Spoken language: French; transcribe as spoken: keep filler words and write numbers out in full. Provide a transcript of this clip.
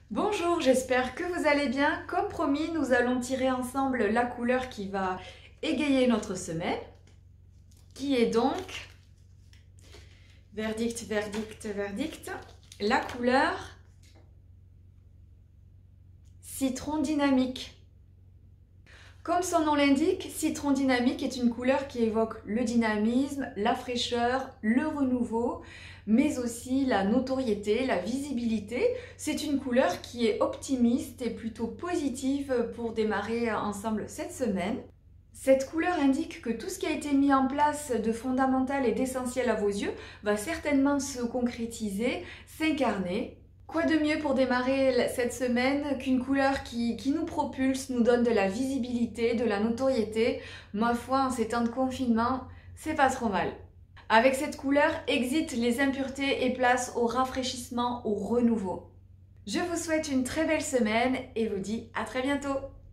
Bonjour, j'espère que vous allez bien. Comme promis, nous allons tirer ensemble la couleur qui va égayer notre semaine, qui est donc, verdict, verdict, verdict, la couleur citron dynamique. Comme son nom l'indique, citron dynamique est une couleur qui évoque le dynamisme, la fraîcheur, le renouveau, mais aussi la notoriété, la visibilité. C'est une couleur qui est optimiste et plutôt positive pour démarrer ensemble cette semaine. Cette couleur indique que tout ce qui a été mis en place de fondamental et d'essentiel à vos yeux va certainement se concrétiser, s'incarner. Quoi de mieux pour démarrer cette semaine qu'une couleur qui, qui nous propulse, nous donne de la visibilité, de la notoriété. Ma foi, en ces temps de confinement, c'est pas trop mal. Avec cette couleur, exit les impuretés et place au rafraîchissement, au renouveau. Je vous souhaite une très belle semaine et vous dis à très bientôt.